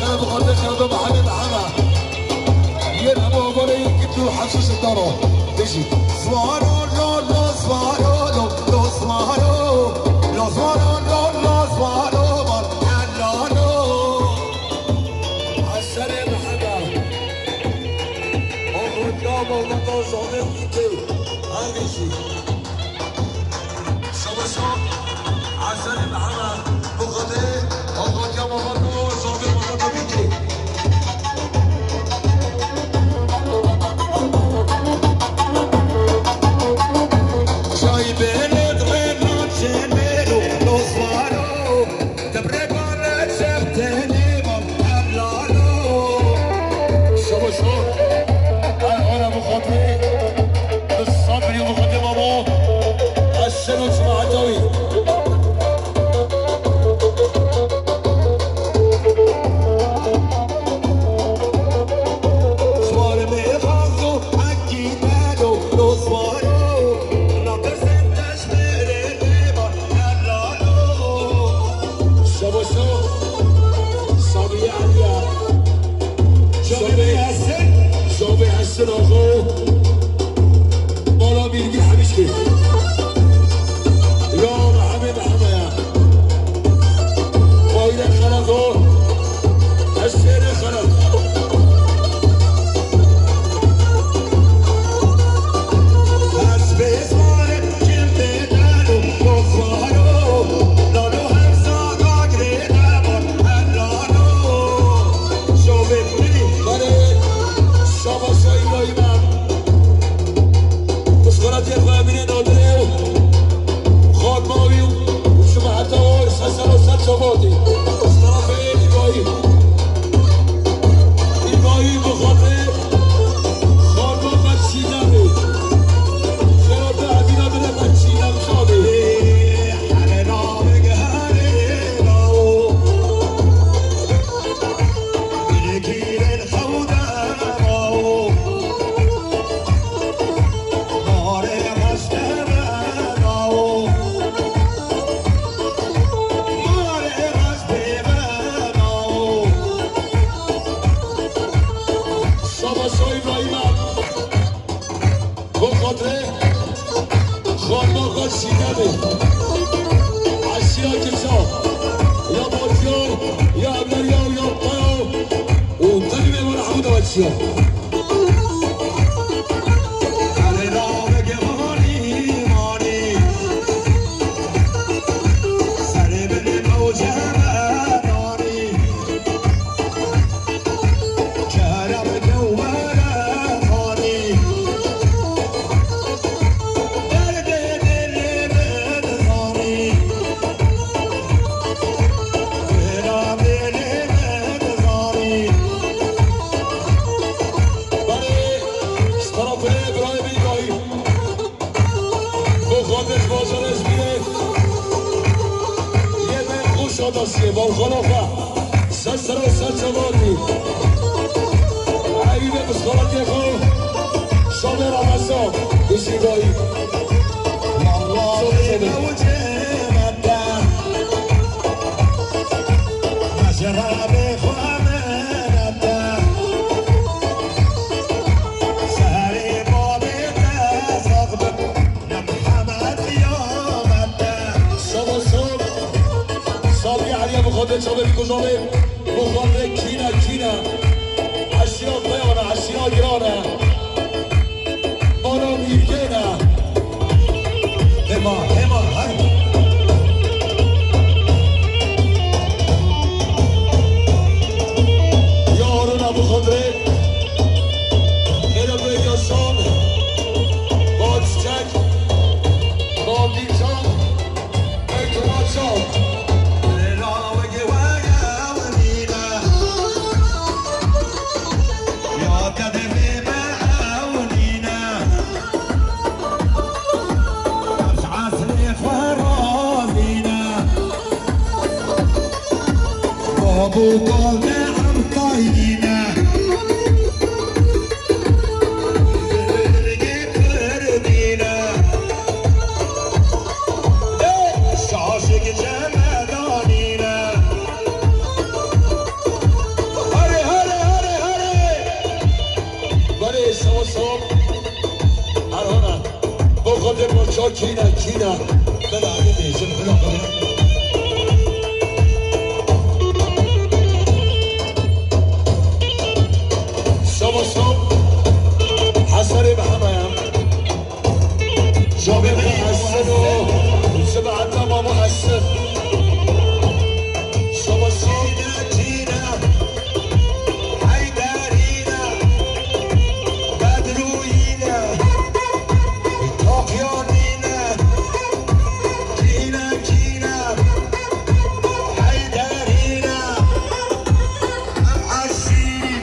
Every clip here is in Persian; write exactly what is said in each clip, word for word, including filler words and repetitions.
انا بخاطر شباب محمد محمد يلعب وبره يكتو حسوس الدارو تجي سوارو لو لو سوارو لو لو سوارو لو سوارو لو لو سوارو مالانو عالسلام محمد اغرقنا مولانا جامع ويتي هنجي شو شو عالسلام محمد بخاطر اغرقنا مولانا جامع مولانا ويتي شو كينا كينا بلا عددي زنفنا قبل شبا شب حسن بحمام شبا محسن وسبعة تمام محسن شبا شب جينا حيدارينا بدروينا طاقيانينا جينا جينا حيدارينا عشين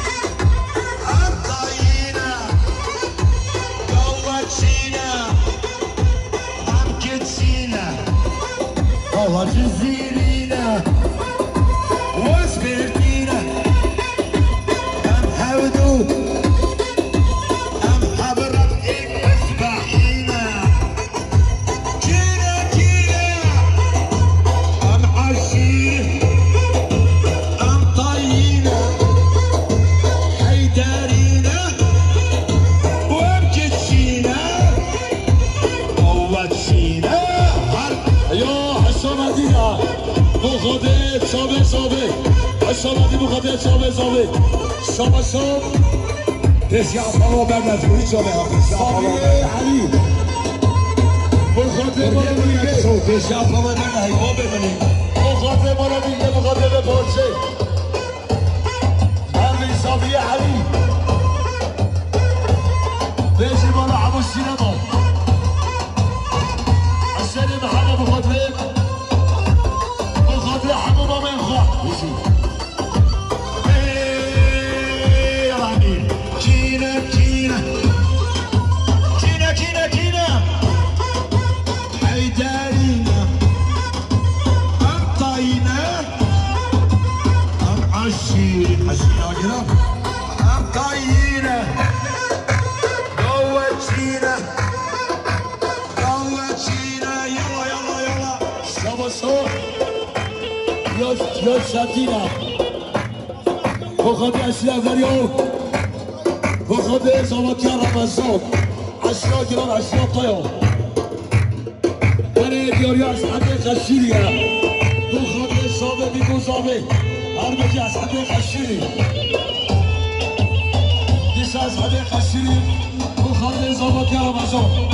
عطاينا قوتشينا عمكتشينا والله جزيرينا وسبرتينا أم حودو أم حبرم إسبعينا جينا جينا أم عشين أم طينا حيدارينا ومكتشينا قوتشينا يا حسام مدينة بخاطر شابه شابه حسام مدينة بخاطر شابه شابه شابه شاب بسیار پاما برنتوری شابه صابیه علی بخاطر ما رو میگه بسیار پاما برنهی ما ببینیم بخاطر ما رو میگه بخاطر به پارچه هرمی صابیه علی بیشی بالا عبو سینما حسین محمد بخاطر بخاطر حمو ما من خواه يعني كينا كينا كينا كينا كينا حيدارينا أم طاينا أم عشيرين عشيرين عجرة أم طاينا قوتشينا قوتشينا يلا يلا يلا شبا صوت يا يا شاتينا بخاطر اشرف اليوم بخاطر زوات يا رمضان عشرة جرام عشرة طيور انا دياري اصحابي خشيريا بخاطر صابي بيكو صابي اربجي اصحابي خشيري ديش اصحابي خشيري بخاطر زوات يا رمضان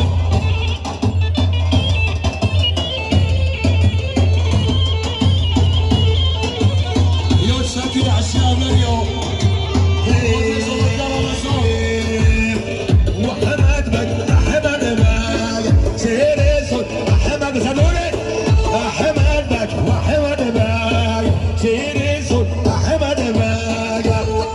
يا شاكر عشرة اليوم وحمد بك حمد بك سيريسون حمد زنوري حمد بك وحمد بك سيريسون حمد بك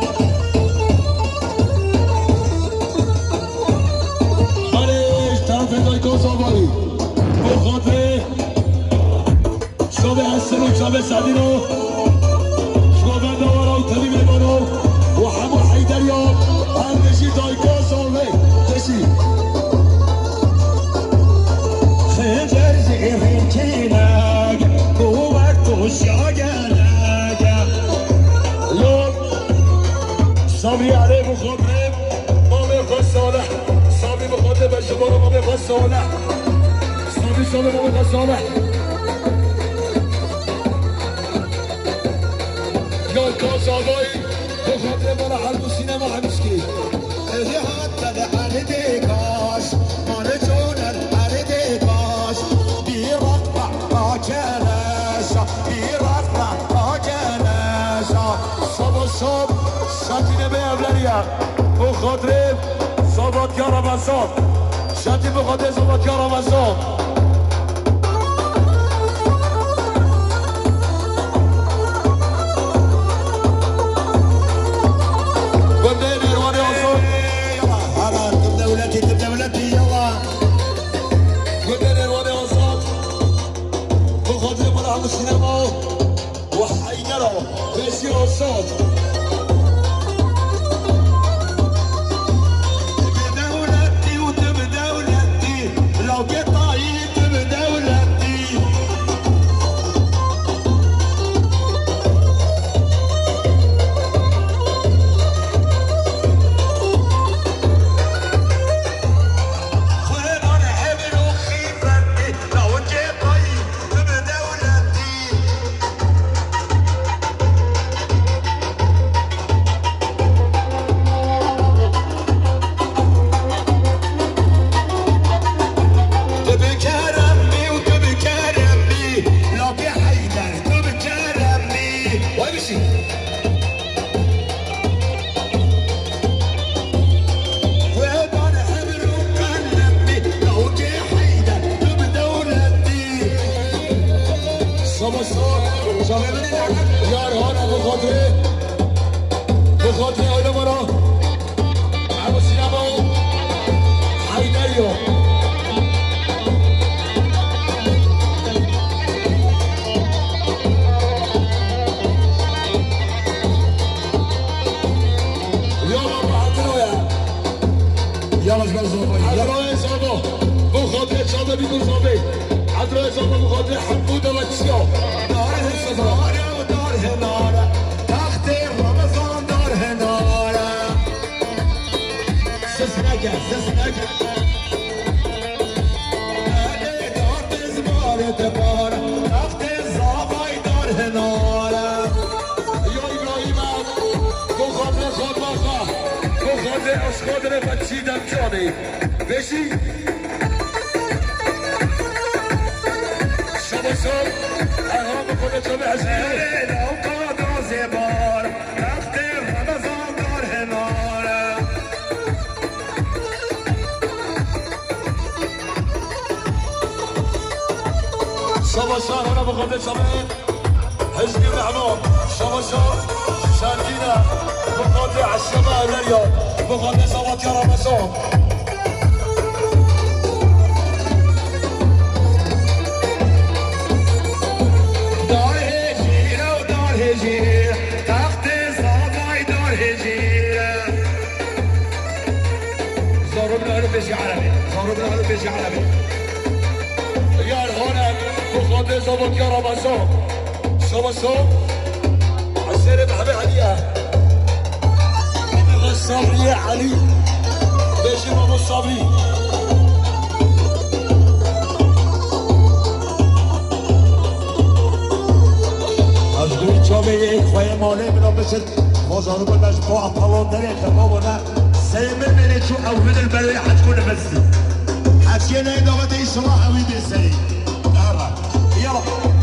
عليش طرف دايكو صبري بخاطر شبه حسن وشبه سعدينو شبه دورا وتبي بيمانو وحمو حيدريان هرمشي دايكو صبري تشي خنجر زغيرين كيناك قوات وشاقناك يوم صبري عليه بخاطر مامي خاص صالح صبري بخاطر بشبار مامي خاص صالح صبري صالح مامي خاص صالح يا كاساباي بخاطر مالا حلب سينما حمسكي اللي حتى لحالي كاش مال جونر حالي كاش بيرفع عجلاشا بيرفع عجلاشا صبا صب شاتين بيبلريا بخاطر صبات يا رمضان شاتين بخاطر صبات يا رمضان السينما وحينرا بيسي الصوت بدولتي وتبدولتي لو قطعي یارهانم به خاطر به خاطر آیده برا همه سینما حیدریو یالاش برزوبایی عذرای زاما بخاطر چاده بیگون زامی عذرای زاما بخاطر حمود و چیا دار هزاره و دار هناره تخت رمضان دار هناره سس نگه سس نگه اگه دار بزماره دباره تخت زابای دار هناره یا ابراهیم بخاطر خانماخا بخاطر اشخاطر بچیدم جانی بشی شما شب ارهام کنه تو به حسینه نوکا دازه بار تخت رمضان دار هناره شما شب هنه بخاطر شما حزبی نعمان شما شب شرکینه بخاطر عشبه اولیا بخاطر زوات یا رمضان دار هجیره و دار هجیره تخت زابای دار هجیره زارو بنهارو بشی عربی زارو بنهارو بشی عربی یارهانم بخاطر زوات یا رمضان شما شب عشره بحبه علیه صبري علي بيجي ماما صبري از دوی جامعه اخوای ماله بنا بسید مازانو بلش با اپلان در اتفاق نه سیمه منه چو اول البلوی حج کنه بسید حج کنه ادامت اصلاح اوید سید یلا